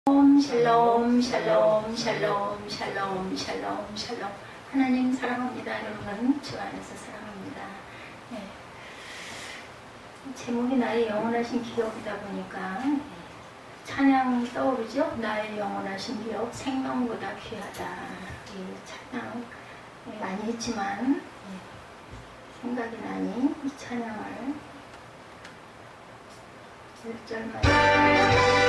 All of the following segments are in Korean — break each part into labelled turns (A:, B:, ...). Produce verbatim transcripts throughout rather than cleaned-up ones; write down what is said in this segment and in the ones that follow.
A: 샬롬 샬롬 샬롬 샬롬 샬롬 샬롬. 하나님 사랑합니다. 여러분 주 안에서 사랑합니다. 네. 제목이 나의 영원하신 기억이다 보니까 찬양 떠오르죠. 나의 영원하신 기억 생명보다 귀하다. 이 찬양 많이 했지만 생각이 나니 이 찬양을 일 절만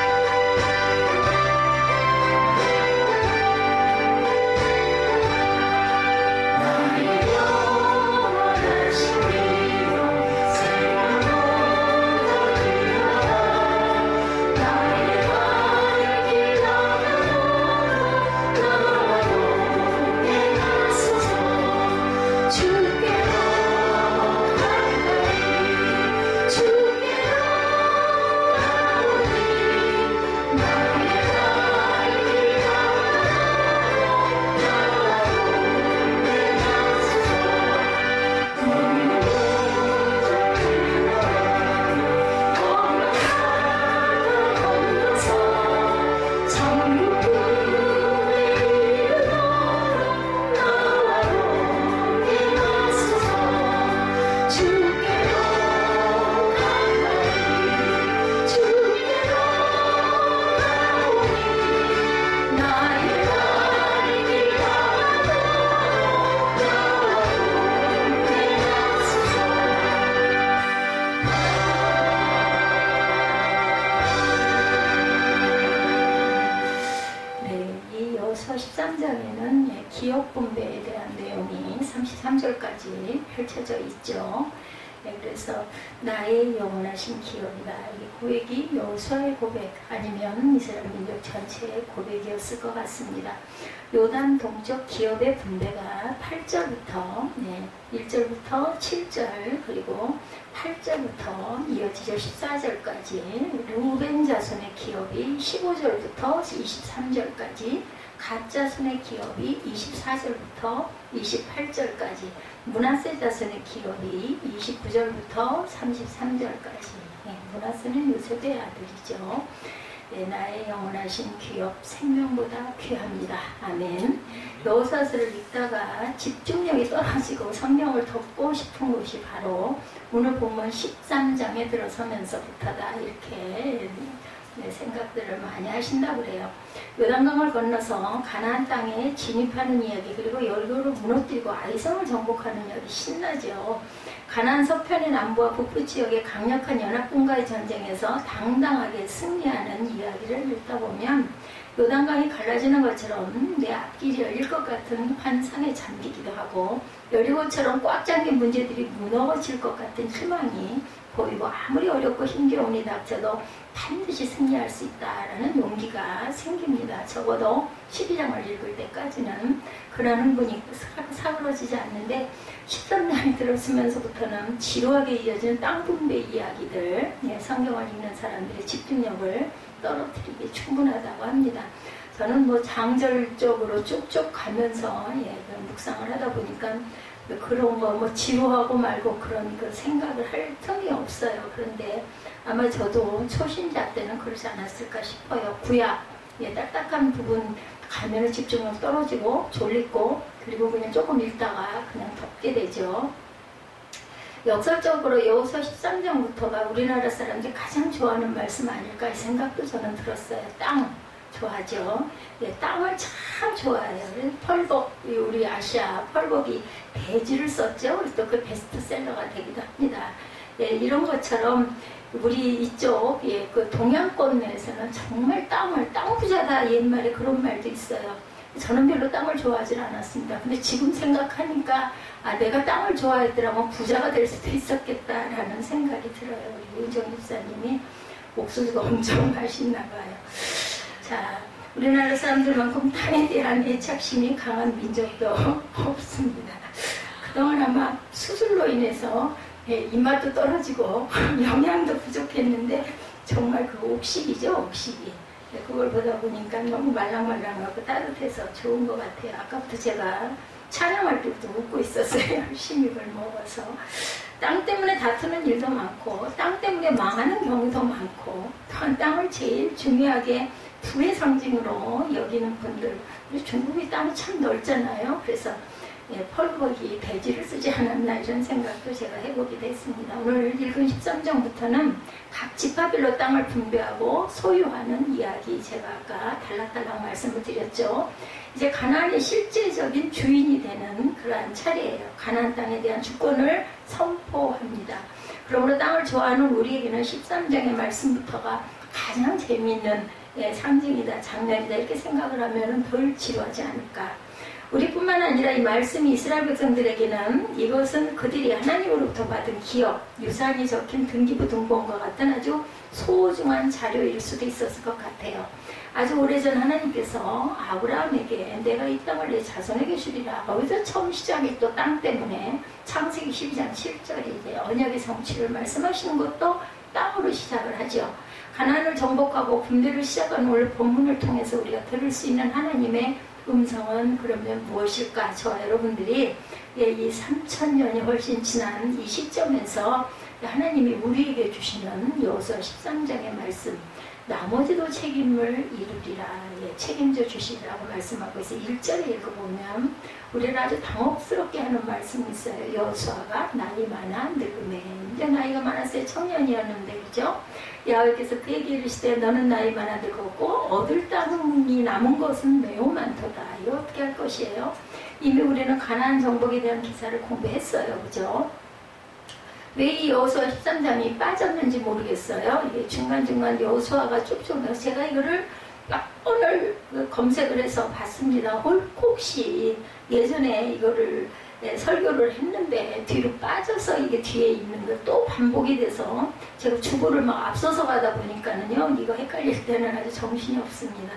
A: 십삼 장에는 기억 분배에 대한 내용이 삼십삼 절까지 펼쳐져 있죠. 그래서 나의 영원하신 기억이다. 이 고백이 여호수아의 고백 아니면 이스라엘 민족 전체의 고백이었을 것 같습니다. 요단 동쪽 기업의 분배가 팔 절부터 네, 일 절부터 칠 절 그리고 팔 절부터 이어지죠. 십사 절까지 루벤 자손의 기업이 십오 절부터 이십삼 절까지 갓 자손의 기업이 이십사 절부터 이십팔 절까지 므낫세 자손의 기업이 이십구 절부터 삼십삼 절까지 네, 므낫세는 요셉의 아들이죠. 네, 나의 영원하신 기업 생명보다 귀합니다. 아멘. 여호수아서를 읽다가 집중력이 떨어지고 성경을 덮고 싶은 곳이 바로 오늘 본문 십삼 장에 들어서면서부터다 이렇게 네, 생각들을 많이 하신다고 그래요. 요단강을 건너서 가나안 땅에 진입하는 이야기 그리고 여리고를 무너뜨리고 아이성을 정복하는 이야기 신나죠. 가나안 서편의 남부와 북부 지역의 강력한 연합군과의 전쟁에서 당당하게 승리하는 이야기를 읽다 보면 요단강이 갈라지는 것처럼 내 앞길이 열릴 것 같은 환상에 잠기기도 하고 여리고처럼 꽉 잠긴 문제들이 무너질 것 같은 희망이 보이고 아무리 어렵고 힘겨운 일이 닥쳐도 반드시 승리할 수 있다라는 용기가 생깁니다. 적어도 십이 장을 읽을 때까지는 그런 흥분이 사그러지지 않는데 십삼 장이 들었으면서부터는 지루하게 이어지는 땅 분배 이야기들 예, 성경을 읽는 사람들의 집중력을 떨어뜨리기 충분하다고 합니다. 저는 뭐 장절적으로 쭉쭉 가면서 예, 묵상을 하다 보니까 그런 거 뭐 지루하고 말고 그런 그 생각을 할 틈이 없어요. 그런데 아마 저도 초신자 때는 그러지 않았을까 싶어요. 구약, 예, 딱딱한 부분 가면은 집중력 떨어지고 졸리고 그리고 그냥 조금 읽다가 그냥 덮게 되죠. 역설적으로 여호수아 십삼 장부터가 우리나라 사람들이 가장 좋아하는 말씀 아닐까 이 생각도 저는 들었어요. 땅 좋아하죠. 예, 땅을 참 좋아해요. 펄벅, 우리 아시아 펄벅이 대지를 썼죠. 또 그 베스트셀러가 되기도 합니다. 예, 이런 것처럼 우리 이쪽 예, 그 동양권 내에서는 정말 땅을 땅 부자다 옛말에 그런 말도 있어요. 저는 별로 땅을 좋아하지 않았습니다. 근데 지금 생각하니까 아 내가 땅을 좋아했더라면 부자가 될 수도 있었겠다라는 생각이 들어요. 우리 은정 집사님이 목소리가 엄청 맛있나 봐요. 자, 우리나라 사람들만큼 땅에 대한 애착심이 강한 민족도 없습니다. 그동안 아마 수술로 인해서 예, 입맛도 떨어지고 영양도 부족했는데 정말 그 옥식이죠, 옥식이. 예, 그걸 보다 보니까 너무 말랑말랑하고 따뜻해서 좋은 것 같아요. 아까부터 제가 촬영할 때부터 웃고 있었어요. 열심히를 먹어서. 땅 때문에 다투는 일도 많고 땅 때문에 망하는 경우도 많고 또한 땅을 제일 중요하게 부의 상징으로 여기는 분들, 우리 중국이 땅이 참 넓잖아요. 그래서 예, 펄벅이 대지를 쓰지 않았나 이런 생각도 제가 해보게 됐습니다. 오늘 읽은 십삼 장부터는 각 지파별로 땅을 분배하고 소유하는 이야기, 제가 아까 달락달락 말씀을 드렸죠. 이제 가나안의 실제적인 주인이 되는 그러한 차례예요. 가나안 땅에 대한 주권을 선포합니다. 그러므로 땅을 좋아하는 우리에게는 십삼 장의 말씀부터가 가장 재미있는 예, 상징이다, 장면이다 이렇게 생각을 하면 덜 지루하지 않을까. 우리뿐만 아니라 이 말씀이 이스라엘 백성들에게는 이것은 그들이 하나님으로부터 받은 기업, 유산이 적힌 등기부 등본과 같은 아주 소중한 자료일 수도 있었을 것 같아요. 아주 오래전 하나님께서 아브라함에게 내가 이 땅을 내 자손에게 주리라. 거기서 처음 시작이 또 땅 때문에 창세기 십이 장 칠 절이 이제 언약의 성취를 말씀하시는 것도 땅으로 시작을 하죠. 가나안을 정복하고 분배를 시작한 오늘 본문을 통해서 우리가 들을 수 있는 하나님의 음성은 그러면 무엇일까? 저와 여러분들이 이 삼천 년이 훨씬 지난 이 시점에서 하나님이 우리에게 주시는 여호수아 십삼 장의 말씀, 나머지도 책임을 이루리라, 예, 책임져 주시라고 말씀하고 있어요. 일 절에 읽어보면 우리를 아주 당혹스럽게 하는 말씀이 있어요. 여호수아가 나이 많아 늙음에, 이제 나이가 많았어요. 청년이었는데, 그죠? 야훼께서 그에게 이르시되 너는 나이 많아 늙었고 얻을 땅이 남은 것은 매우 많도다. 이거 어떻게 할 것이에요? 이미 우리는 가나안 정복에 대한 기사를 공부했어요. 그죠? 왜 이 여호수아 십삼 장이 빠졌는지 모르겠어요. 이게 중간중간 여호수아가 쭉쭉 나서 제가 이거를 몇 번을 검색을 해서 봤습니다. 혹시 예전에 이거를 네, 설교를 했는데 뒤로 빠져서 이게 뒤에 있는 거 또 반복이 돼서 제가 주보를 막 앞서서 가다 보니까는요, 이거 헷갈릴 때는 아주 정신이 없습니다.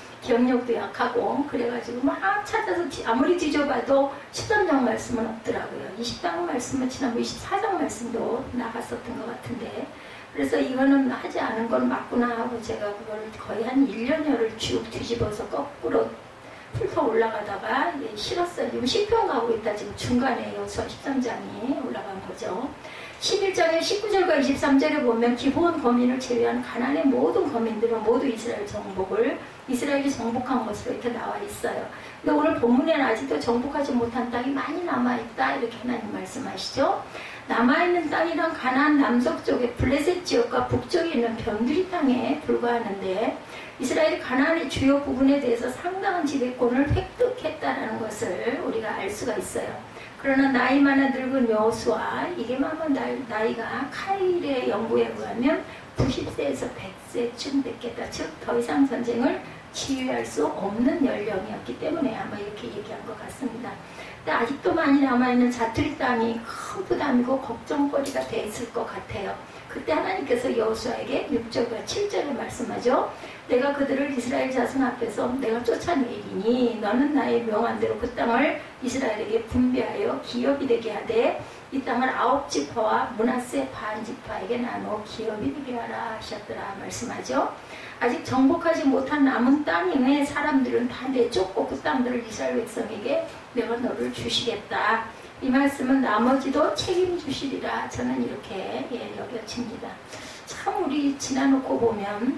A: 기억력도 약하고 그래가지고 막 찾아서 아무리 뒤져봐도 십삼 장 말씀은 없더라고요. 이십 장 말씀은 지난번 이십사 장 말씀도 나갔었던 것 같은데, 그래서 이거는 하지 않은 건 맞구나 하고 제가 그걸 거의 한 일 년여를 쭉 뒤집어서 거꾸로 훑어 올라가다가 예, 싫었어요. 지금 시편 가고 있다. 지금 중간에 여호수아 십삼 장이 올라간 거죠. 십일 장의 십구 절과 이십삼 절에 보면 기브온 거민을 제외한 가나안의 모든 거민들은 모두 이스라엘 정복을 이스라엘이 정복한 것으로 이렇게 나와 있어요. 근데 오늘 본문에는 아직도 정복하지 못한 땅이 많이 남아있다 이렇게 하나님 말씀하시죠. 남아있는 땅이란 가나안 남쪽 쪽의 블레셋 지역과 북쪽에 있는 변두리 땅에 불과하는데, 이스라엘이 가나안의 주요 부분에 대해서 상당한 지배권을 획득했다는 것을 우리가 알 수가 있어요. 그러나 나이 많아 늙은 여호수아, 이게 아마 나이가 카일의 연구에 의하면 구십 세에서 백 세쯤 됐겠다. 즉 더 이상 전쟁을 지휘할 수 없는 연령이었기 때문에 아마 이렇게 얘기한 것 같습니다. 근데 아직도 많이 남아있는 자투리 땅이 큰 부담이고 걱정거리가 돼 있을 것 같아요. 그때 하나님께서 여호수아에게 육 절과 칠 절에 말씀하죠. 내가 그들을 이스라엘 자손 앞에서 내가 쫓아내리니 너는 나의 명한 대로 그 땅을 이스라엘에게 분배하여 기업이 되게 하되 이 땅을 아홉 지파와 므낫세 반 지파에게 나누어 기업이 되게 하라 하셨더라 말씀하죠. 아직 정복하지 못한 남은 땅임에 사람들은 다 내쫓고 그 땅들을 이스라엘 백성에게 내가 너를 주시겠다. 이 말씀은 나머지도 책임주시리라 저는 이렇게 예, 여겨집니다. 참 우리 지나놓고 보면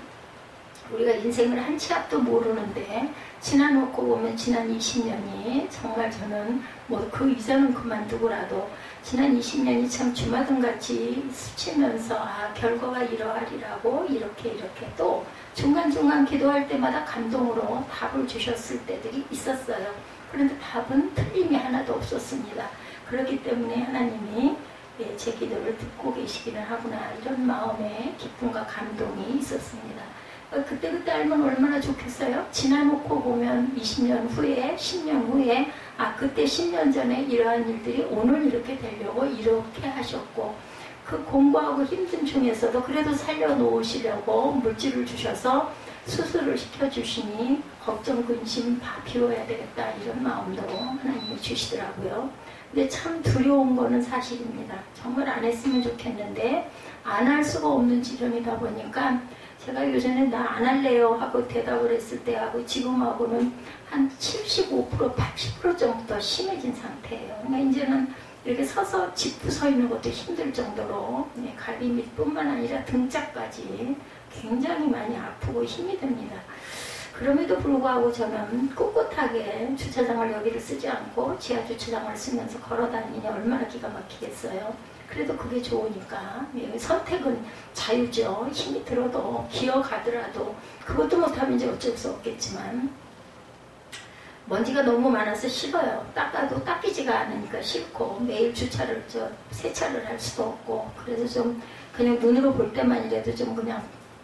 A: 우리가 인생을 한 치 앞도 모르는데 지나놓고 보면 지난 이십 년이 정말 저는 뭐 그 이전은 그만두고라도 지난 이십 년이 참 주마등같이 스치면서 아 결과가 이러하리라고 이렇게 이렇게 또 중간중간 기도할 때마다 감동으로 답을 주셨을 때들이 있었어요. 그런데 답은 틀림이 하나도 없었습니다. 그렇기 때문에 하나님이 예, 제 기도를 듣고 계시기는 하구나 이런 마음에 기쁨과 감동이 있었습니다. 그때그때 알면 얼마나 좋겠어요? 지나놓고 보면 이십 년 후에 십 년 후에 아 그때 십 년 전에 이러한 일들이 오늘 이렇게 되려고 이렇게 하셨고 그 공부하고 힘든 중에서도 그래도 살려놓으시려고 물질을 주셔서 수술을 시켜주시니 걱정 근심 다 비워야 되겠다 이런 마음도 하나님이 주시더라고요. 근데 참 두려운 거는 사실입니다. 정말 안 했으면 좋겠는데 안 할 수가 없는 지경이다 보니까 제가 요전에 나 안 할래요 하고 대답을 했을 때하고 지금하고는 한 칠십오 퍼센트 팔십 퍼센트 정도 더 심해진 상태예요. 그러니까 이제는 이렇게 서서 짚고 서 있는 것도 힘들 정도로 갈비밑뿐만 아니라 등짝까지 굉장히 많이 아프고 힘이 듭니다. 그럼에도 불구하고 저는 꿋꿋하게 주차장을 여기를 쓰지 않고 지하 주차장을 쓰면서 걸어 다니니 얼마나 기가 막히겠어요. 그래도 그게 좋으니까. 선택은 자유죠. 힘이 들어도 기어가더라도 그것도 못하면 이제 어쩔 수 없겠지만, 먼지가 너무 많아서 싫어요. 닦아도 닦이지가 않으니까 싫고, 매일 주차를 저 세차를 할 수도 없고, 그래서 좀 그냥 눈으로 볼 때만이라도 좀 그냥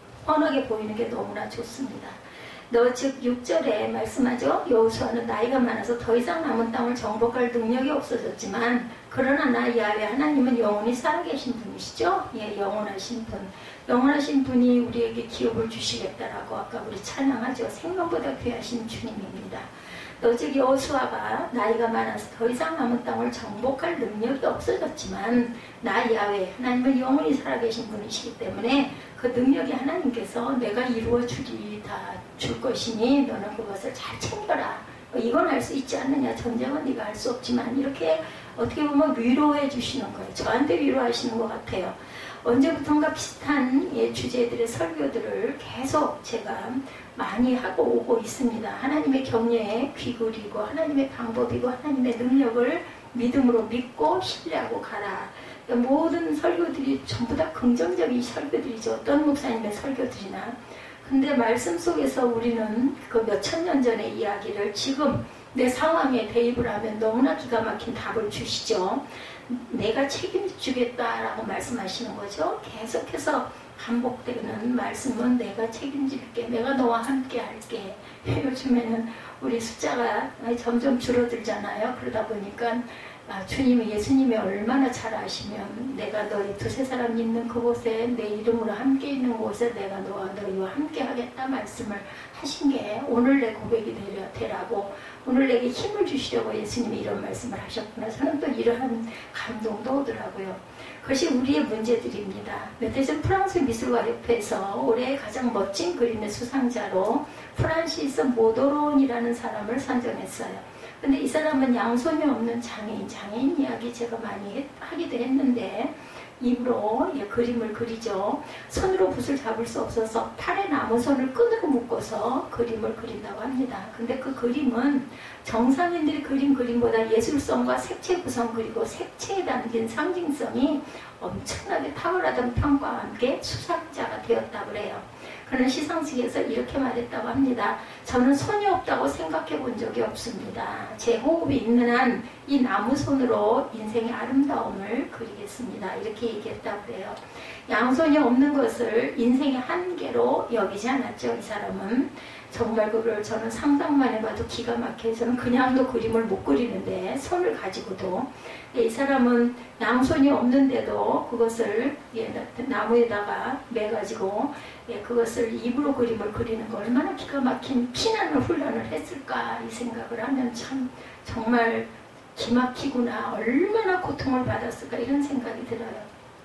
A: 뻔하게 보이는 게 너무나 좋습니다. 너 즉 육 절에 말씀하죠. 여호수아는 나이가 많아서 더 이상 남은 땅을 정복할 능력이 없어졌지만 그러나 나 야훼 하나님은 영원히 살아계신 분이시죠. 예, 영원하신 분. 영원하신 분이 우리에게 기업을 주시겠다라고 아까 우리 찬양하죠. 생명보다 귀하신 주님입니다. 너 즉 여호수아가 나이가 많아서 더 이상 남은 땅을 정복할 능력이 없어졌지만 나 야훼 하나님은 영원히 살아계신 분이시기 때문에 그 능력이 하나님께서 내가 이루어 주리 다 줄 것이니 너는 그것을 잘 챙겨라. 이건 할 수 있지 않느냐. 전쟁은 네가 할 수 없지만 이렇게 어떻게 보면 위로해 주시는 거예요. 저한테 위로하시는 것 같아요. 언제부턴가 비슷한 예, 주제들의 설교들을 계속 제가 많이 하고 오고 있습니다. 하나님의 격려에 귀 기울이고 하나님의 방법이고 하나님의 능력을 믿음으로 믿고 신뢰하고 가라. 모든 설교들이 전부 다 긍정적인 설교들이죠. 어떤 목사님의 설교들이나. 근데 말씀 속에서 우리는 그 몇천 년 전의 이야기를 지금 내 상황에 대입을 하면 너무나 기가 막힌 답을 주시죠. 내가 책임지겠다라고 말씀하시는 거죠. 계속해서 반복되는 말씀은 내가 책임질게, 내가 너와 함께 할게. 요즘에는 우리 숫자가 점점 줄어들잖아요. 그러다 보니까 아, 주님이 예수님이 얼마나 잘 아시면 내가 너희 두세 사람 있는 그곳에 내 이름으로 함께 있는 곳에 내가 너와 너희와 함께 하겠다 말씀을 하신 게 오늘 내 고백이 되려, 되라고 오늘 내게 힘을 주시려고 예수님이 이런 말씀을 하셨구나. 저는 또 이러한 감동도 오더라고요. 그것이 우리의 문제들입니다. 몇 해 전 프랑스 미술가 협회에서 올해 가장 멋진 그림의 수상자로 프란시스 모도론이라는 사람을 선정했어요. 근데 이 사람은 양손이 없는 장애인, 장애인 이야기 제가 많이 했, 하기도 했는데 입으로 예, 그림을 그리죠. 손으로 붓을 잡을 수 없어서 팔에 나무손을 끈으로 묶어서 그림을 그린다고 합니다. 근데 그 그림은 정상인들이 그린 그림보다 예술성과 색채 구성 그리고 색채에 담긴 상징성이 엄청나게 탁월하다는 평가와 함께 수상자가 되었다고 그래요. 그는 시상식에서 이렇게 말했다고 합니다. 저는 손이 없다고 생각해 본 적이 없습니다. 제 호흡이 있는 한 이 나무손으로 인생의 아름다움을 그리겠습니다. 이렇게 얘기했다고 해요. 양손이 없는 것을 인생의 한계로 여기지 않았죠. 이 사람은. 정말 그걸 저는 상상만 해봐도 기가 막혀요. 저는 그냥도 그림을 못 그리는데 손을 가지고도. 이 사람은 양손이 없는데도 그것을 나무에다가 매가지고 그것을 입으로 그림을 그리는 거 얼마나 기가 막힌 피나는 훈련을 했을까 이 생각을 하면 참 정말 기막히구나. 얼마나 고통을 받았을까 이런 생각이 들어요.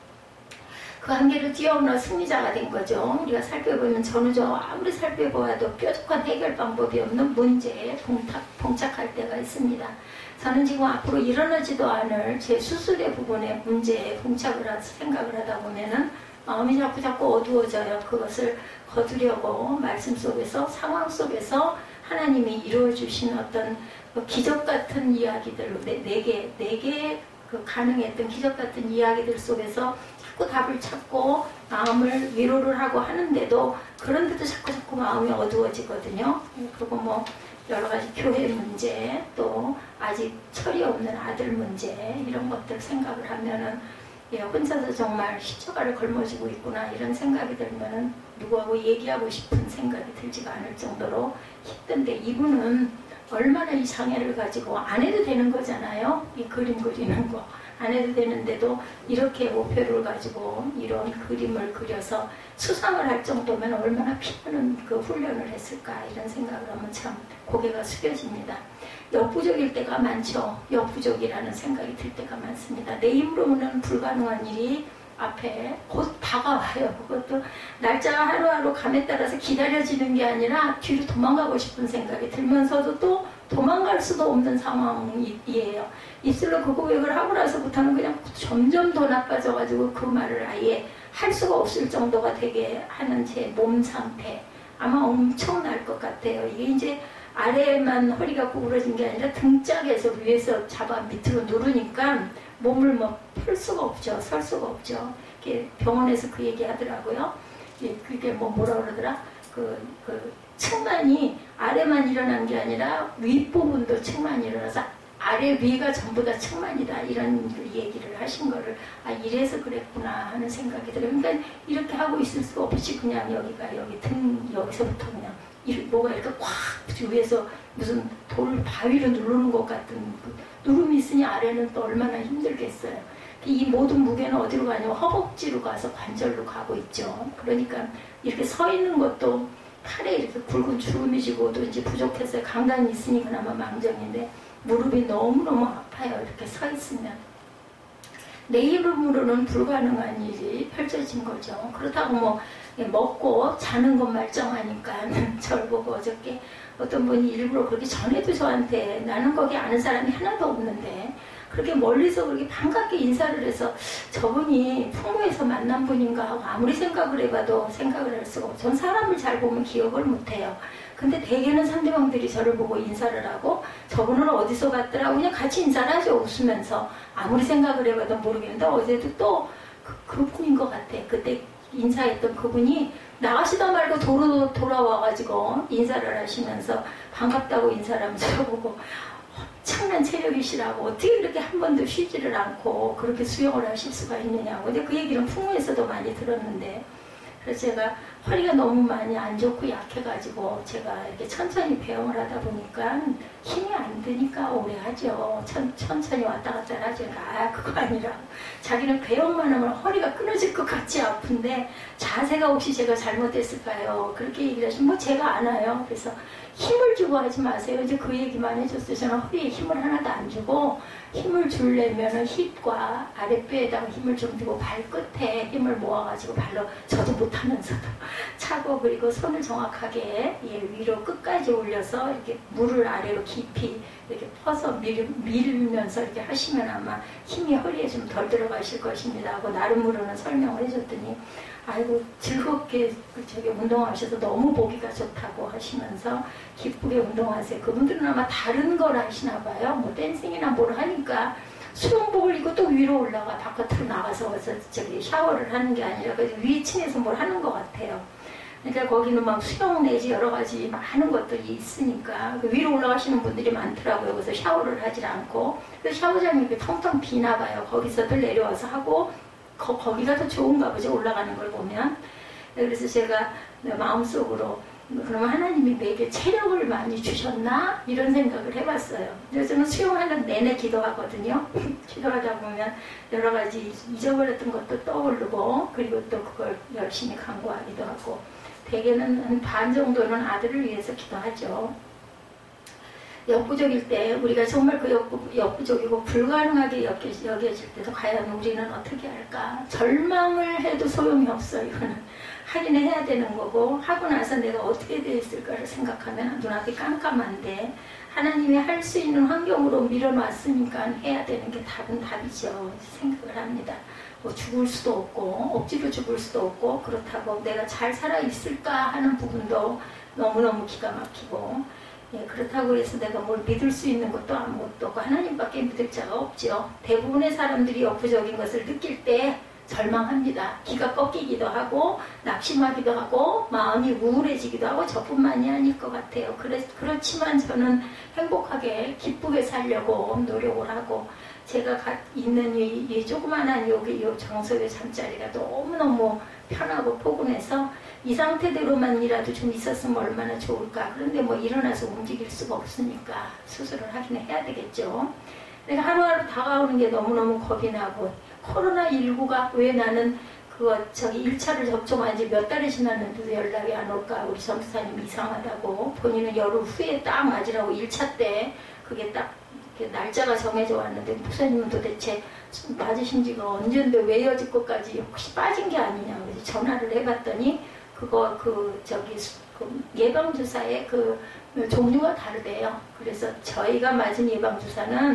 A: 그 한계를 뛰어넘어 승리자가 된 거죠. 우리가 살펴보면 전후적 아무리 살펴보아도 뾰족한 해결 방법이 없는 문제에 봉착, 봉착할 때가 있습니다. 저는 지금 앞으로 일어나지도 않을 제 수술의 부분에 문제에 봉착을 하, 생각을 하다 보면은 마음이 자꾸 자꾸 어두워져요. 그것을 거두려고 말씀 속에서 상황 속에서 하나님이 이루어 주신 어떤 기적 같은 이야기들, 네, 네 개, 네 개 그 가능했던 기적 같은 이야기들 속에서 자꾸 답을 찾고 마음을 위로를 하고 하는데도 그런데도 자꾸 자꾸 마음이 어두워지거든요. 그리고 뭐 여러 가지 교회 문제, 또 아직 철이 없는 아들 문제 이런 것들 생각을 하면은 예, 혼자서 정말 십자가를 걸머지고 있구나 이런 생각이 들면은 누구하고 얘기하고 싶은 생각이 들지가 않을 정도로 힘든데 이분은 얼마나 이 장애를 가지고 안 해도 되는 거잖아요. 이 그림 그리는 거 안 해도 되는데도 이렇게 목표를 가지고 이런 그림을 그려서 수상을 할 정도면 얼마나 피나는 그 훈련을 했을까 이런 생각을 하면 참 고개가 숙여집니다. 역부족일 때가 많죠. 역부족이라는 생각이 들 때가 많습니다. 내 힘으로는 불가능한 일이 앞에 곧 다가와요. 그것도 날짜가 하루하루 감에 따라서 기다려지는 게 아니라 뒤로 도망가고 싶은 생각이 들면서도 또 도망갈 수도 없는 상황이에요. 입술로 그 고백을 하고 나서부터는 그냥 점점 더 나빠져가지고 그 말을 아예 할 수가 없을 정도가 되게 하는 제 몸 상태, 아마 엄청 날 것 같아요. 이게 이제 아래만 허리가 구부러진 게 아니라 등짝에서 위에서 잡아 밑으로 누르니까 몸을 뭐 펼 수가 없죠. 설 수가 없죠. 병원에서 그 얘기 하더라고요. 그게 뭐 뭐라 그러더라? 그, 그 측만이 아래만 일어난 게 아니라 윗부분도 측만이 일어나서 아래 위가 전부 다 측만이다. 이런 얘기를 하신 거를 아 이래서 그랬구나 하는 생각이 들어요. 그러니까 이렇게 하고 있을 수 없이 그냥 여기가 여기 등 여기서부터 그냥 뭐가 이렇게 꽉 위에서 무슨 돌 바위로 누르는 것 같은 그 누름이 있으니 아래는 또 얼마나 힘들겠어요. 이 모든 무게는 어디로 가냐면 허벅지로 가서 관절로 가고 있죠. 그러니까 이렇게 서 있는 것도 팔에 이렇게 굵은 주름이 지고 또 이제 부족해서 강단이 있으니 그나마 망정인데 무릎이 너무너무 아파요. 이렇게 서 있으면. 내 이름으로는 불가능한 일이 펼쳐진 거죠. 그렇다고 뭐 먹고 자는 것 말정하니까 저를 보고 어저께 어떤 분이 일부러 그렇게 전에도 저한테 나는 거기 아는 사람이 하나도 없는데 그렇게 멀리서 그렇게 반갑게 인사를 해서 저분이 풍무에서 만난 분인가 하고 아무리 생각을 해봐도 생각을 할 수가 없어요. 전 사람을 잘 보면 기억을 못해요. 근데 대개는 상대방들이 저를 보고 인사를 하고 저분은 어디서 갔더라고 그냥 같이 인사를 하죠. 웃으면서 아무리 생각을 해봐도 모르겠는데 어제도 또 그, 그분인 것 같아. 그때 인사했던 그분이 나가시다 말고 도로 돌아와가지고 인사를 하시면서 반갑다고 인사를 하면서 저보고 엄청난 체력이시라고 어떻게 그렇게 한 번도 쉬지를 않고 그렇게 수영을 하실 수가 있느냐고. 근데 그 얘기는 풍무에서도 많이 들었는데 그래서 제가 허리가 너무 많이 안 좋고 약해가지고 제가 이렇게 천천히 배영을 하다 보니까 힘이 안 드니까 오래 하죠. 천, 천천히 왔다 갔다 하죠. 아 그거 아니라 자기는 배영만 하면 허리가 끊어질 것 같이 아픈데 자세가 혹시 제가 잘못됐을까요? 그렇게 얘기를 하시면 뭐 제가 안 와요. 그래서 힘을 주고 하지 마세요. 이제 그 얘기만 해줬어요. 저는 허리에 힘을 하나도 안 주고 힘을 주려면 힙과 아랫배에다가 힘을 좀 주고 발끝에 힘을 모아가지고 발로 저도 못하면서도 차고 그리고 손을 정확하게 예, 위로 끝까지 올려서 이렇게 물을 아래로 깊이 이렇게 퍼서 밀, 밀면서 이렇게 하시면 아마 힘이 허리에 좀 덜 들어가실 것입니다 하고 나름으로는 설명을 해줬더니 아이고 즐겁게 저기 운동하셔서 너무 보기가 좋다고 하시면서 기쁘게 운동하세요. 그분들은 아마 다른 걸 하시나 봐요. 뭐 댄싱이나 뭘 하니까 수영복을 입고 또 위로 올라가 바깥으로 나가서 저기 샤워를 하는 게 아니라 위층에서 뭘 하는 것 같아요. 그러니까 거기는 막 수영 내지 여러 가지 많은 것들이 있으니까 위로 올라가시는 분들이 많더라고요. 그래서 샤워를 하질 않고 그래서 샤워장이 이렇게 텅텅 비나 봐요. 거기서들 내려와서 하고 거, 거기가 더 좋은가 보죠. 올라가는 걸 보면. 그래서 제가 마음속으로 그러면 하나님이 내게 체력을 많이 주셨나? 이런 생각을 해봤어요. 그래서 저는 수영하는 내내 기도하거든요. 기도하다 보면 여러 가지 잊어버렸던 것도 떠오르고 그리고 또 그걸 열심히 간구하기도 하고 대개는 한 반 정도는 아들을 위해서 기도하죠. 역부족일 때 우리가 정말 그 역부, 역부족이고 불가능하게 여겨, 여겨질 때도 과연 우리는 어떻게 할까? 절망을 해도 소용이 없어요. 이거는 하긴 해야 되는 거고 하고 나서 내가 어떻게 되어 있을까를 생각하면 눈앞이 깜깜한데 하나님이 할 수 있는 환경으로 밀어놨으니까 해야 되는 게 답은 답이죠. 생각을 합니다. 뭐 죽을 수도 없고 억지로 죽을 수도 없고 그렇다고 내가 잘 살아있을까 하는 부분도 너무너무 기가 막히고 예, 그렇다고 해서 내가 뭘 믿을 수 있는 것도 아무것도 없고 하나님밖에 믿을 자가 없죠. 대부분의 사람들이 역부족인 것을 느낄 때 절망합니다. 기가 꺾이기도 하고 낙심하기도 하고 마음이 우울해지기도 하고 저뿐만이 아닐 것 같아요. 그래, 그렇지만 저는 행복하게 기쁘게 살려고 노력을 하고 제가 가, 있는 이, 이 조그만한 여기 이 정서의 잠자리가 너무너무 편하고 포근해서 이 상태대로만이라도 좀 있었으면 얼마나 좋을까. 그런데 뭐 일어나서 움직일 수가 없으니까 수술을 하긴 해야 되겠죠. 내가 하루하루 다가오는 게 너무너무 겁이 나고 코로나십구가 왜 나는 그거 저기 일 차를 접종한 지 몇 달이 지났는데도 연락이 안 올까. 우리 전도사님 이상하다고. 본인은 열흘 후에 딱 맞으라고 일 차 때 그게 딱 날짜가 정해져 왔는데 목사님은 도대체 맞으신 지가 언젠데 왜 여지 것까지 혹시 빠진 게 아니냐. 그래서 전화를 해봤더니 그거 그 저기 그 예방주사의 그 종류가 다르대요. 그래서 저희가 맞은 예방주사는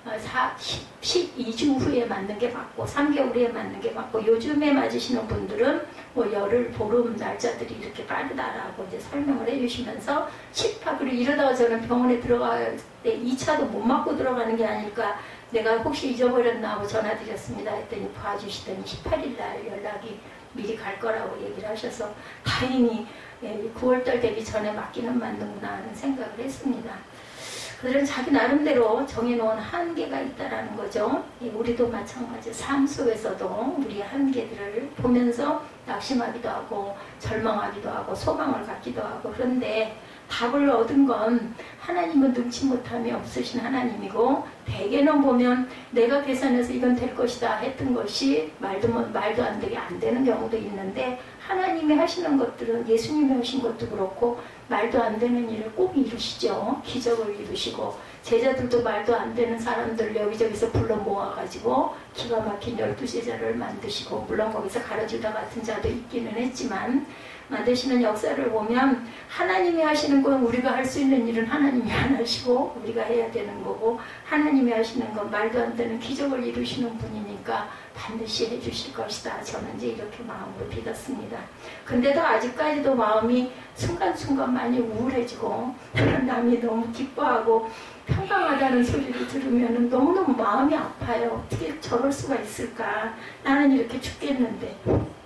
A: 십이 주 후에 맞는 게 맞고 삼 개월 후에 맞는 게 맞고 요즘에 맞으시는 분들은 뭐 열흘, 보름 날짜들이 이렇게 빠르다라고 이제 설명을 해주시면서 십파 그리고 이러다가 저는 병원에 들어갈 때 이 차도 못 맞고 들어가는 게 아닐까 내가 혹시 잊어버렸나 하고 전화드렸습니다 했더니 봐주시더니 십팔 일 날 연락이 미리 갈 거라고 얘기를 하셔서 다행히 구월달 되기 전에 맞기는 맞는구나 하는 생각을 했습니다. 그들은 자기 나름대로 정해놓은 한계가 있다라는 거죠. 우리도 마찬가지 삶 속에서도 우리의 한계들을 보면서 낙심하기도 하고 절망하기도 하고 소망을 갖기도 하고 그런데 답을 얻은 건 하나님은 능치 못함이 없으신 하나님이고 대개는 보면 내가 계산해서 이건 될 것이다 했던 것이 말도, 말도 안 되게 안 되는 경우도 있는데 하나님이 하시는 것들은 예수님이 하신 것도 그렇고 말도 안 되는 일을 꼭 이루시죠. 기적을 이루시고 제자들도 말도 안 되는 사람들 여기저기서 불러 모아가지고 기가 막힌 열두 제자를 만드시고 물론 거기서 가르치다 같은 자도 있기는 했지만 만드시는 역사를 보면 하나님이 하시는 건 우리가 할 수 있는 일은 하나님이 안 하시고 우리가 해야 되는 거고 하나님이 하시는 건 말도 안 되는 기적을 이루시는 분이니까 반드시 해주실 것이다. 저는 이제 이렇게 마음으로 믿었습니다. 근데도 아직까지도 마음이 순간순간 많이 우울해지고 남이 너무 기뻐하고 평강하다는 소리를 들으면 너무너무 마음이 아파요. 어떻게 저럴 수가 있을까. 나는 이렇게 죽겠는데.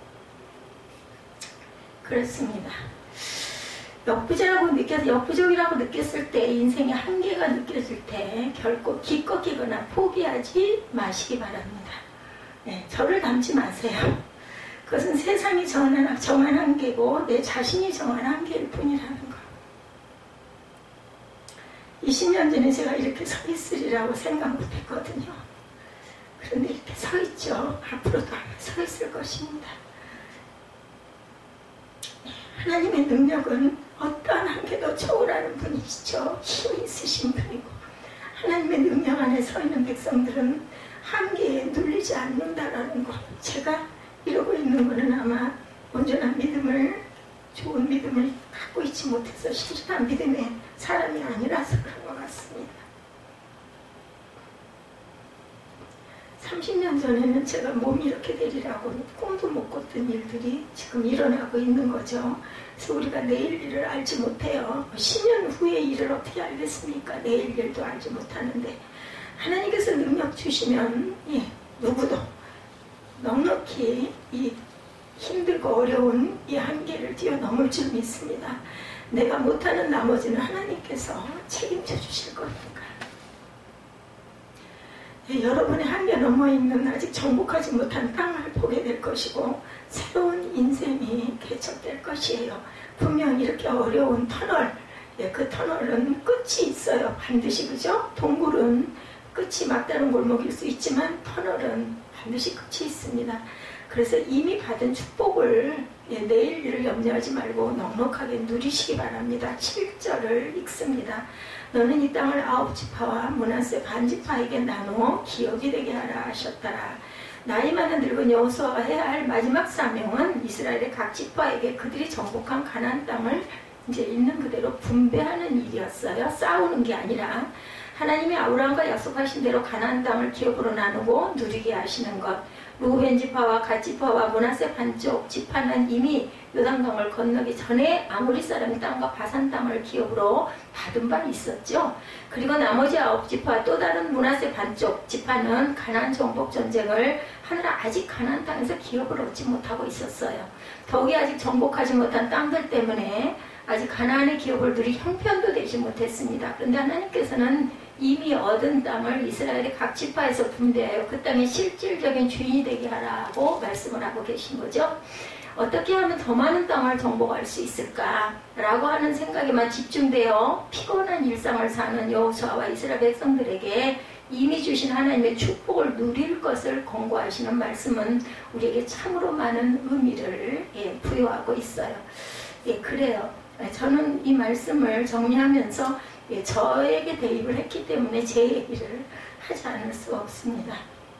A: 그렇습니다. 역부족이라고 느껴서 역부족이라고 느꼈을 때 인생의 한계가 느껴질 때 결코 기껏기거나 포기하지 마시기 바랍니다. 네, 저를 닮지 마세요. 그것은 세상이 정한, 정한 한계고 내 자신이 정한 한계일 뿐이라는 거. 이십 년 전에 제가 이렇게 서 있으리라고 생각 못했거든요. 그런데 이렇게 서 있죠. 앞으로도 아마 서 있을 것입니다. 하나님의 능력은 어떠한 한계도 초월하는 분이시죠. 힘이 있으신 분이고 하나님의 능력 안에 서 있는 백성들은 한계에 눌리지 않는다라는 것. 제가 이러고 있는 것은 아마 온전한 믿음을 좋은 믿음을 갖고 있지 못해서 신실한 믿음의 사람이 아니라서 그런 것 같습니다. 삼십 년 전에는 제가 몸이 이렇게 되리라고 꿈도 못 꿨던 일들이 지금 일어나고 있는 거죠. 그래서 우리가 내일 일을 알지 못해요. 십 년 후의 일을 어떻게 알겠습니까? 내일 일도 알지 못하는데 하나님께서 능력 주시면 예, 누구도 넉넉히 이 힘들고 어려운 이 한계를 뛰어넘을 줄 믿습니다. 내가 못하는 나머지는 하나님께서 책임져 주실 거니까. 예, 여러분의 한계 넘어있는 아직 정복하지 못한 땅을 보게 될 것이고 새로운 인생이 개척될 것이에요. 분명 이렇게 어려운 터널, 예, 그 터널은 끝이 있어요. 반드시. 그죠? 동굴은 끝이 막다른 골목일 수 있지만 터널은 반드시 끝이 있습니다. 그래서 이미 받은 축복을 예, 내일 일을 염려하지 말고 넉넉하게 누리시기 바랍니다. 칠 절을 읽습니다. 너는 이 땅을 아홉 지파와 므낫세 반 지파에게 나누어 기업이 되게 하라 하셨더라. 나이 많은 늙은 여호수아가 해야 할 마지막 사명은 이스라엘의 각 지파에게 그들이 정복한 가나안 땅을 이제 있는 그대로 분배하는 일이었어요. 싸우는 게 아니라 하나님이 아브라함과 약속하신 대로 가나안 땅을 기업으로 나누고 누리게 하시는 것. 루벤 지파와 갓 지파와 므낫세 반쪽 지파는 이미 요단강을 건너기 전에 아모리 사람 땅과 바산 땅을 기업으로 받은 바 있었죠. 그리고 나머지 아홉 지파 또 다른 므낫세 반쪽 지파는 가나안 정복 전쟁을 하느라 아직 가나안 땅에서 기업을 얻지 못하고 있었어요. 더욱이 아직 정복하지 못한 땅들 때문에 아직 가나안의 기업을 누릴 형편도 되지 못했습니다. 그런데 하나님께서는 이미 얻은 땅을 이스라엘의 각 지파에서 분배하여 그 땅의 실질적인 주인이 되게 하라고 말씀을 하고 계신 거죠. 어떻게 하면 더 많은 땅을 정복할 수 있을까라고 하는 생각에만 집중되어 피곤한 일상을 사는 여호수아와 이스라엘 백성들에게 이미 주신 하나님의 축복을 누릴 것을 권고하시는 말씀은 우리에게 참으로 많은 의미를 예, 부여하고 있어요. 예, 그래요. 저는 이 말씀을 정리하면서 예, 저에게 대입을 했기 때문에 제 얘기를 하지 않을 수가 없습니다.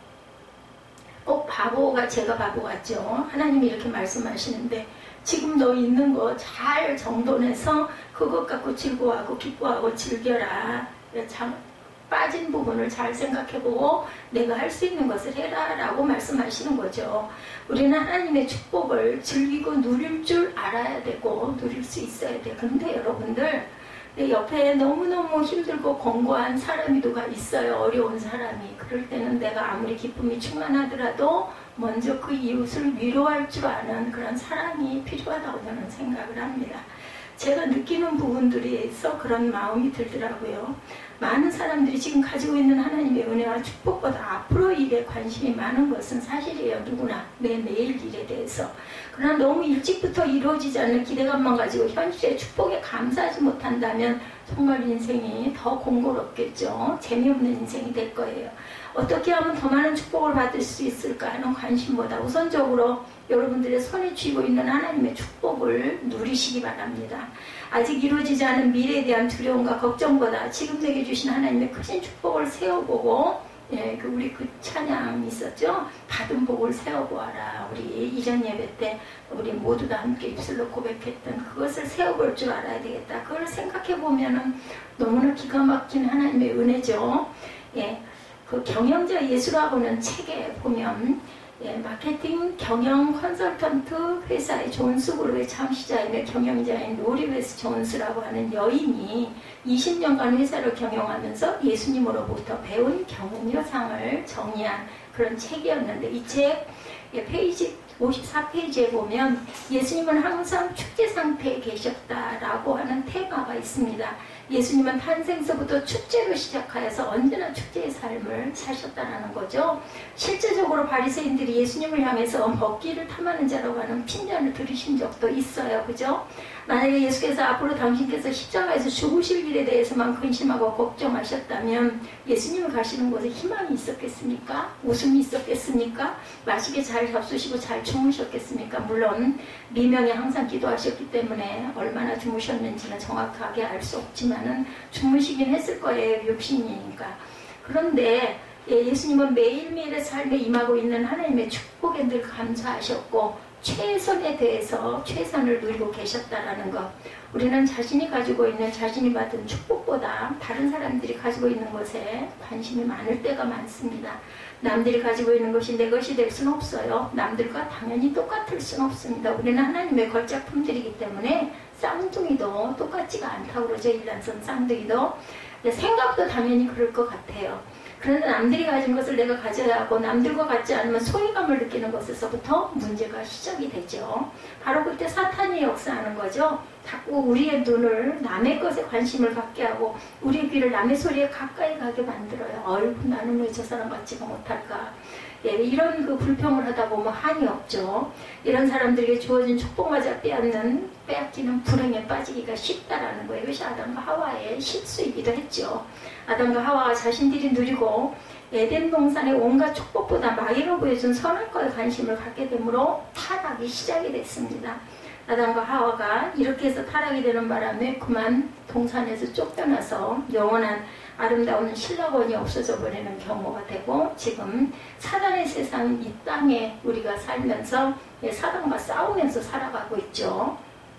A: 꼭 바보가 제가 바보 같죠. 하나님이 이렇게 말씀하시는데 지금 너 있는 거 잘 정돈해서 그것 갖고 즐거워하고 기뻐하고 즐겨라. 참, 빠진 부분을 잘 생각해보고 내가 할 수 있는 것을 해라 라고 말씀하시는 거죠. 우리는 하나님의 축복을 즐기고 누릴 줄 알아야 되고 누릴 수 있어야 돼. 근데 여러분들 내 옆에 너무너무 힘들고 권고한 사람이 누가 있어요. 어려운 사람이. 그럴 때는 내가 아무리 기쁨이 충만하더라도 먼저 그 이웃을 위로할 줄 아는 그런 사랑이 필요하다고 저는 생각을 합니다. 제가 느끼는 부분들에서 그런 마음이 들더라고요. 많은 사람들이 지금 가지고 있는 하나님의 은혜와 축복보다 앞으로 일에 관심이 많은 것은 사실이에요. 누구나 매매일 일에 대해서. 그러나 너무 일찍부터 이루어지지 않는 기대감만 가지고 현실의 축복에 감사하지 못한다면 정말 인생이 더 공고롭겠죠. 재미없는 인생이 될 거예요. 어떻게 하면 더 많은 축복을 받을 수 있을까 하는 관심보다 우선적으로 여러분들의 손에 쥐고 있는 하나님의 축복을 누리시기 바랍니다. 아직 이루어지지 않은 미래에 대한 두려움과 걱정보다 지금 내게 주신 하나님의 크신 축복을 세워보고, 예, 그 우리 그 찬양이 있었죠. 받은 복을 세워보아라. 우리 이전 예배 때 우리 모두 다 함께 입술로 고백했던 그것을 세워볼 줄 알아야 되겠다. 그걸 생각해보면은 너무나 기가 막힌 하나님의 은혜죠. 예. 그 경영자 예수라고는 책에 보면, 예, 마케팅 경영 컨설턴트 회사의 존스 그룹의 창시자이며 경영자인 로리 웨스 존스라고 하는 여인이 이십 년간 회사를 경영하면서 예수님으로부터 배운 경영요상을 정의한 그런 책이었는데, 이 책 페이지 오십사 페이지에 보면 예수님은 항상 축제 상태에 계셨다라고 하는 테마가 있습니다. 예수님은 탄생서부터 축제로 시작하여서 언제나 축제의 삶을 사셨다는 거죠. 실제적으로 바리새인들이 예수님을 향해서 먹기를 탐하는 자라고 하는 핀잔을 들으신 적도 있어요. 그죠? 만약에 예수께서 앞으로 당신께서 십자가에서 죽으실 일에 대해서만 근심하고 걱정하셨다면 예수님을 가시는 곳에 희망이 있었겠습니까? 웃음이 있었겠습니까? 맛있게 잘 잡수시고 잘 주무셨겠습니까? 물론 미명에 항상 기도하셨기 때문에 얼마나 주무셨는지는 정확하게 알 수 없지만은 주무시긴 했을 거예요. 육신이니까. 그런데 예수님은 매일매일의 삶에 임하고 있는 하나님의 축복에 늘 감사하셨고 최선에 대해서 최선을 누리고 계셨다라는 것. 우리는 자신이 가지고 있는 자신이 받은 축복보다 다른 사람들이 가지고 있는 것에 관심이 많을 때가 많습니다. 남들이 가지고 있는 것이 내 것이 될 수는 없어요. 남들과 당연히 똑같을 수는 없습니다. 우리는 하나님의 걸작품들이기 때문에 쌍둥이도 똑같지가 않다고 그러죠. 일란성 쌍둥이도. 생각도 당연히 그럴 것 같아요. 그런데 남들이 가진 것을 내가 가져야 하고 남들과 같지 않으면 소외감을 느끼는 것에서부터 문제가 시작이 되죠. 바로 그때 사탄이 역사하는 거죠. 자꾸 우리의 눈을 남의 것에 관심을 갖게 하고 우리의 귀를 남의 소리에 가까이 가게 만들어요. 어이구, 나는 왜 저 사람 같지가 못할까. 예, 이런 그 불평을 하다 보면 한이 없죠. 이런 사람들에게 주어진 축복마저 빼앗는, 빼앗기는 불행에 빠지기가 쉽다라는 거예요. 이것이 아담과 하와의 실수이기도 했죠. 아담과 하와가 자신들이 누리고 에덴 동산의 온갖 축복보다 마귀로 보여준 선한 것에 관심을 갖게 되므로 타락이 시작이 됐습니다. 아담과 하와가 이렇게 해서 타락이 되는 바람에 그만 동산에서 쫓겨나서 영원한 아름다운 신라원이 없어져 버리는 경우가 되고, 지금 사단의 세상 이 땅에 우리가 살면서 사단과 싸우면서 살아가고 있죠.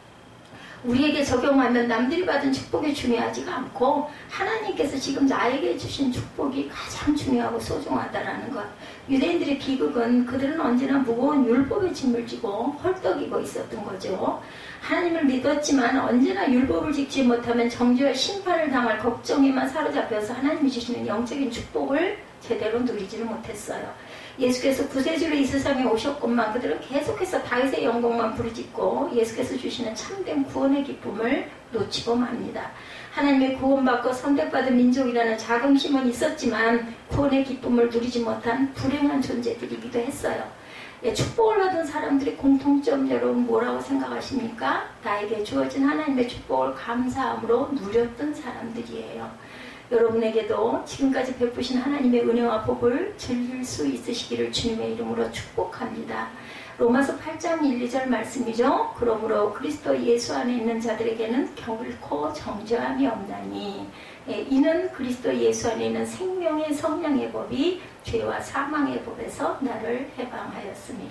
A: 우리에게 적용하면 남들이 받은 축복이 중요하지가 않고 하나님께서 지금 나에게 주신 축복이 가장 중요하고 소중하다라는 것. 유대인들의 비극은 그들은 언제나 무거운 율법의 짐을 지고 헐떡이고 있었던 거죠. 하나님을 믿었지만 언제나 율법을 지키지 못하면 정죄와 심판을 당할 걱정에만 사로잡혀서 하나님이 주시는 영적인 축복을 제대로 누리지를 못했어요. 예수께서 구세주로 이 세상에 오셨건만 그들은 계속해서 다윗의 영광만 부르짖고 예수께서 주시는 참된 구원의 기쁨을 놓치고 맙니다. 하나님의 구원받고 선택받은 민족이라는 자긍심은 있었지만 구원의 기쁨을 누리지 못한 불행한 존재들이기도 했어요. 예, 축복을 받은 사람들의 공통점 여러분 뭐라고 생각하십니까? 나에게 주어진 하나님의 축복을 감사함으로 누렸던 사람들이에요. 여러분에게도 지금까지 베푸신 하나님의 은혜와 복을 즐길 수 있으시기를 주님의 이름으로 축복합니다. 로마서 팔 장 일, 이 절 말씀이죠. 그러므로 그리스도 예수 안에 있는 자들에게는 결코 정죄함이 없나니, 예, 이는 그리스도 예수 안에 있는 생명의 성령의 법이 죄와 사망의 법에서 나를 해방하였습니다.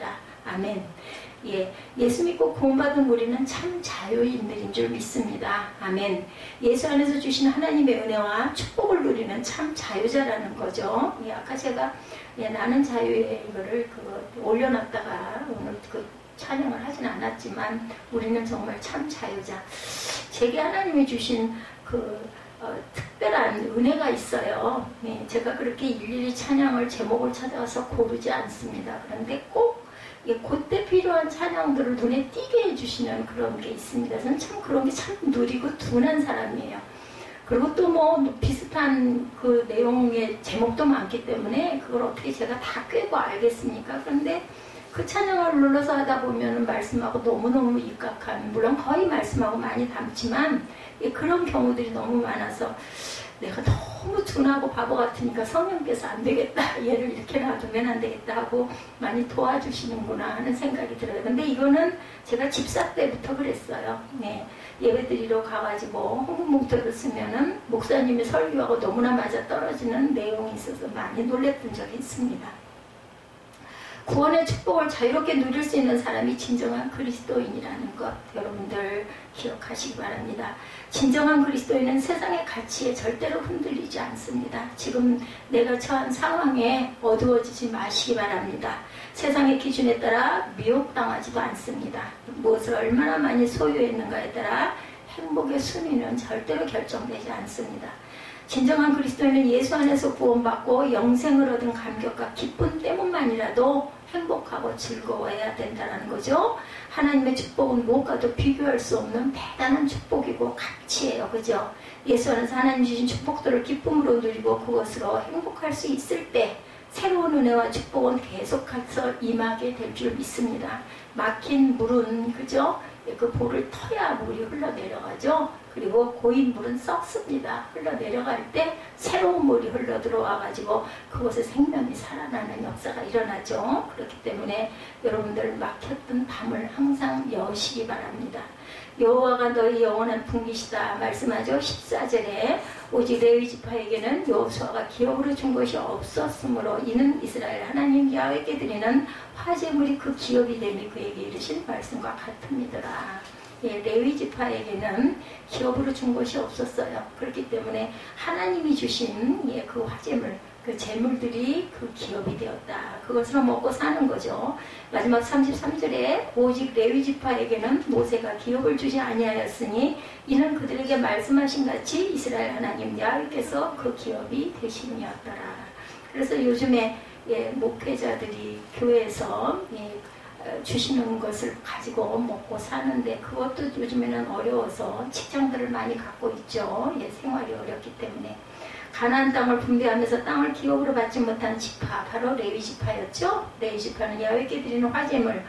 A: 아멘. 예, 예수 믿고 구원받은 우리는 참 자유인들인 줄 믿습니다. 아멘. 예수 안에서 주신 하나님의 은혜와 축복을 누리는 참 자유자라는 거죠. 예, 아까 제가 예, 나는 자유의 이거를 그 올려놨다가 오늘 그 찬양을 하진 않았지만 우리는 정말 참 자유자. 제게 하나님이 주신 그 어, 특별한 은혜가 있어요. 예, 제가 그렇게 일일이 찬양을 제목을 찾아와서 고르지 않습니다. 그런데 꼭 예, 그때 필요한 찬양들을 눈에 띄게 해주시는 그런 게 있습니다. 저는 참 그런 게 참 누리고 둔한 사람이에요. 그리고 또 뭐 비슷한 그 내용의 제목도 많기 때문에 그걸 어떻게 제가 다 꿰고 알겠습니까? 그런데 그 찬양을 눌러서 하다 보면 말씀하고 너무너무 입각한, 물론 거의 말씀하고 많이 닮지만 예, 그런 경우들이 너무 많아서 내가 너무 둔하고 바보 같으니까 성령께서 안 되겠다, 얘를 이렇게 놔두면 안 되겠다 하고 많이 도와주시는구나 하는 생각이 들어요. 근데 이거는 제가 집사 때부터 그랬어요. 네. 예배드리러 가가지고 홍문봉투를 쓰면은 목사님의 설교하고 너무나 맞아 떨어지는 내용이 있어서 많이 놀랬던 적이 있습니다. 구원의 축복을 자유롭게 누릴 수 있는 사람이 진정한 그리스도인이라는 것 여러분들 기억하시기 바랍니다. 진정한 그리스도인은 세상의 가치에 절대로 흔들리지 않습니다. 지금 내가 처한 상황에 어두워지지 마시기 바랍니다. 세상의 기준에 따라 미혹당하지도 않습니다. 무엇을 얼마나 많이 소유했는가에 따라 행복의 순위는 절대로 결정되지 않습니다. 진정한 그리스도인은 예수 안에서 구원받고 영생을 얻은 감격과 기쁨 때문만이라도 행복하고 즐거워해야 된다는 거죠. 하나님의 축복은 무엇과도 비교할 수 없는 대단한 축복이고 가치예요. 그죠? 예수 안에서 하나님 주신 축복들을 기쁨으로 누리고 그것으로 행복할 수 있을 때 새로운 은혜와 축복은 계속해서 임하게 될 줄 믿습니다. 막힌 물은 그죠? 그 볼을 터야 물이 흘러내려가죠. 그리고 고인 물은 썩습니다. 흘러내려갈 때 새로운 물이 흘러 들어와가지고 그곳에 생명이 살아나는 역사가 일어나죠. 그렇기 때문에 여러분들 막혔던 밤을 항상 여시기 바랍니다. 여호와가 너희 영원한 분기시다 말씀하죠. 십사 절에 오직 레위 지파에게는 여호수아가 기업으로 준 것이 없었으므로 이는 이스라엘 하나님 야훼께 드리는 화제물이 그 기업이 되니 그에게 이르신 말씀과 같으니더라. 예, 레위 지파에게는 기업으로 준 것이 없었어요. 그렇기 때문에 하나님이 주신 예, 그 화제물, 그 재물들이 그 기업이 되었다. 그것으로 먹고 사는 거죠. 마지막 삼십삼 절에 오직 레위 지파에게는 모세가 기업을 주지 아니하였으니 이는 그들에게 말씀하신 같이 이스라엘 하나님 야훼께서 그 기업이 되심이었더라. 그래서 요즘에 예, 목회자들이 교회에서 예, 주시는 것을 가지고 먹고 사는데 그것도 요즘에는 어려워서 직장들을 많이 갖고 있죠. 예, 생활이 어렵기 때문에. 가나안 땅을 분배하면서 땅을 기업으로 받지 못한 지파, 바로 레위 지파였죠. 레위 지파는 야훼께 드리는 화제물,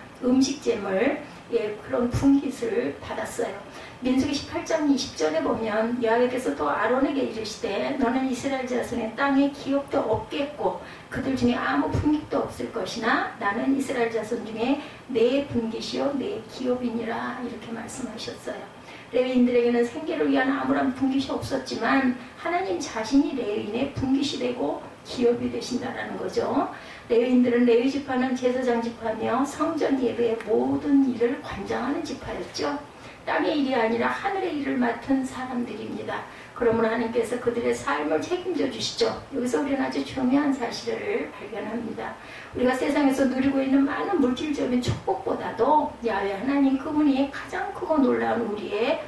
A: 음식제물, 예, 그런 분깃을 받았어요. 민수기 십팔 장 이십 절에 보면 야훼께서 또 아론에게 이르시되 너는 이스라엘 자손의 땅에 기업도 없겠고 그들 중에 아무 분깃도 없을 것이나 나는 이스라엘 자손 중에 내 분깃이요 내 기업이니라 이렇게 말씀하셨어요. 레위인들에게는 생계를 위한 아무런 분깃이 없었지만 하나님 자신이 레위인의 분깃이 되고 기업이 되신다라는 거죠. 레위인들은 레위 지파는 제사장 지파며 성전 예배의 모든 일을 관장하는 지파였죠. 땅의 일이 아니라 하늘의 일을 맡은 사람들입니다. 그러므로 하나님께서 그들의 삶을 책임져 주시죠. 여기서 우리는 아주 중요한 사실을 발견합니다. 우리가 세상에서 누리고 있는 많은 물질적인 축복보다도 야훼 하나님 그분이 가장 크고 놀라운 우리의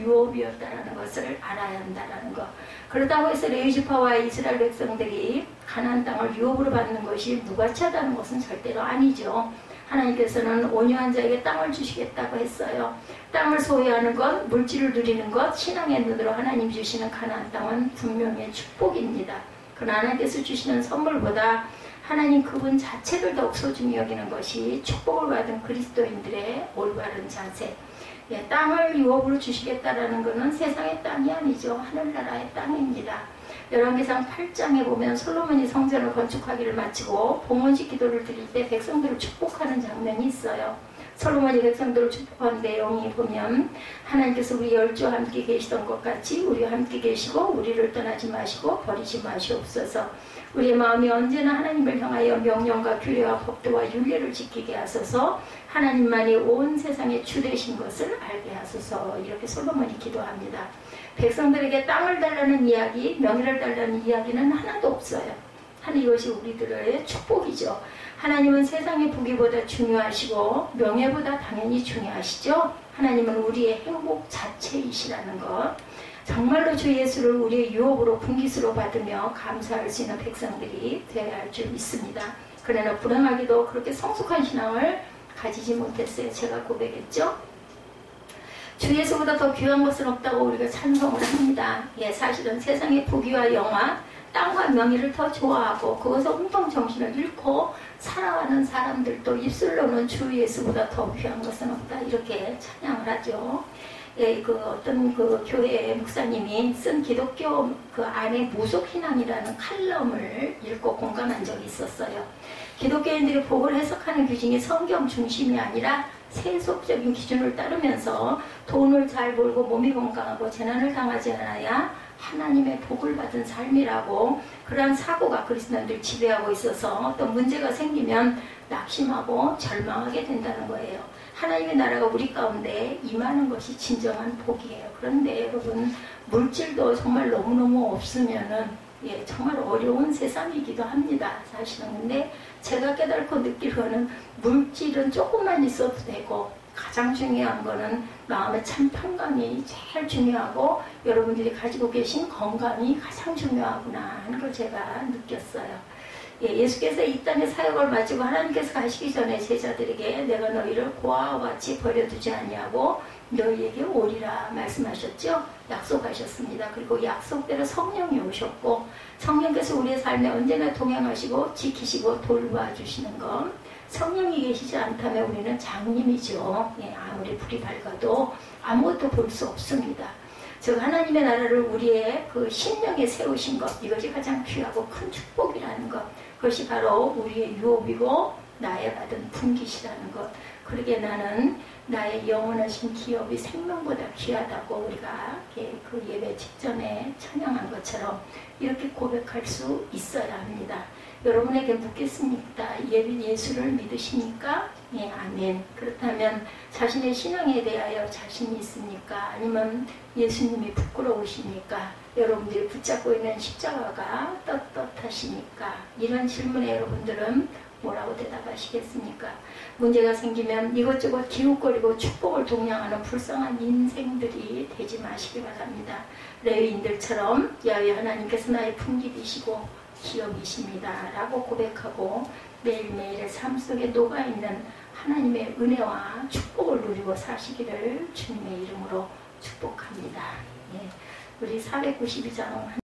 A: 유업이었다는 것을 알아야 한다는 것. 그렇다고 해서 레위 지파와 이스라엘 백성들이 가나안 땅을 유업으로 받는 것이 무가치하다는 것은 절대로 아니죠. 하나님께서는 온유한 자에게 땅을 주시겠다고 했어요. 땅을 소유하는 것, 물질을 누리는 것, 신앙의 눈으로 하나님 주시는 가나안 땅은 분명히 축복입니다. 그러나 하나님께서 주시는 선물보다 하나님 그분 자체를 더욱 소중히 여기는 것이 축복을 받은 그리스도인들의 올바른 자세. 예, 땅을 유업으로 주시겠다라는 것은 세상의 땅이 아니죠. 하늘나라의 땅입니다. 열왕기상 팔 장에 보면 솔로몬이 성전을 건축하기를 마치고 봉헌식 기도를 드릴 때 백성들을 축복하는 장면이 있어요. 솔로몬이 백성들을 축복한 내용이 보면 하나님께서 우리 열조와 함께 계시던 것 같이 우리와 함께 계시고 우리를 떠나지 마시고 버리지 마시옵소서. 우리의 마음이 언제나 하나님을 향하여 명령과 규례와 법도와 율례를 지키게 하소서. 하나님만이 온 세상의 주 되신 것을 알게 하소서. 이렇게 솔로몬이 기도합니다. 백성들에게 땅을 달라는 이야기, 명예를 달라는 이야기는 하나도 없어요. 하는 이것이 우리들의 축복이죠. 하나님은 세상의 부귀보다 중요하시고 명예보다 당연히 중요하시죠. 하나님은 우리의 행복 자체이시라는 것. 정말로 주 예수를 우리의 유업으로 분깃으로 받으며 감사할 수 있는 백성들이 되어야 할 줄 믿습니다. 그러나 불행하게도 그렇게 성숙한 신앙을 가지지 못했어요. 제가 고백했죠. 주 예수보다 더 귀한 것은 없다고 우리가 찬송을 합니다. 예, 사실은 세상의 부귀와 영화, 땅과 명예를 더 좋아하고 그것에 온통 정신을 잃고 살아가는 사람들도 입술로는 주 예수보다 더 귀한 것은 없다 이렇게 찬양을 하죠. 예, 그 어떤 그 교회 목사님이 쓴 기독교 그 안에 무속신앙이라는 칼럼을 읽고 공감한 적이 있었어요. 기독교인들이 복을 해석하는 규정이 성경 중심이 아니라 세속적인 기준을 따르면서 돈을 잘 벌고 몸이 건강하고 재난을 당하지 않아야 하나님의 복을 받은 삶이라고 그러한 사고가 그리스도인들 지배하고 있어서 어떤 문제가 생기면 낙심하고 절망하게 된다는 거예요. 하나님의 나라가 우리 가운데 임하는 것이 진정한 복이에요. 그런데 여러분 물질도 정말 너무너무 없으면은 예, 정말 어려운 세상이기도 합니다. 사실은. 근데 제가 깨닫고 느끼기로는 물질은 조금만 있어도 되고 가장 중요한 거는 마음의 참 평강이 제일 중요하고 여러분들이 가지고 계신 건강이 가장 중요하구나 하는 걸 제가 느꼈어요. 예, 예수께서 이 땅의 사역을 마치고 하나님께서 가시기 전에 제자들에게 내가 너희를 고아와 같이 버려두지 아니하고 너희에게 오리라 말씀하셨죠. 약속하셨습니다. 그리고 약속대로 성령이 오셨고 성령께서 우리의 삶에 언제나 동행하시고 지키시고 돌봐주시는 것. 성령이 계시지 않다면 우리는 장님이죠. 예, 아무리 불이 밝아도 아무것도 볼 수 없습니다. 즉 하나님의 나라를 우리의 그 심령에 세우신 것, 이것이 가장 귀하고 큰 축복이라는 것. 그것이 바로 우리의 유업이고 나의 받은 분깃이라는 것. 그러게 나는 나의 영원하신 기업이 생명보다 귀하다고 우리가 그 예배 직전에 찬양한 것처럼 이렇게 고백할 수 있어야 합니다. 여러분에게 묻겠습니다. 예수를 믿으십니까? 예, 아멘. 그렇다면 자신의 신앙에 대하여 자신이 있습니까? 아니면 예수님이 부끄러우십니까? 여러분들이 붙잡고 있는 십자가가 떳떳하십니까? 이런 질문에 여러분들은 뭐라고 대답하시겠습니까? 문제가 생기면 이것저것 기웃거리고 축복을 동양하는 불쌍한 인생들이 되지 마시기 바랍니다. 레위인들처럼 야훼 하나님께서 나의 품깃이시고 기업이십니다 라고 고백하고 매일매일의 삶 속에 녹아있는 하나님의 은혜와 축복을 누리고 사시기를 주님의 이름으로 축복합니다. 예, 우리 사백구십이 장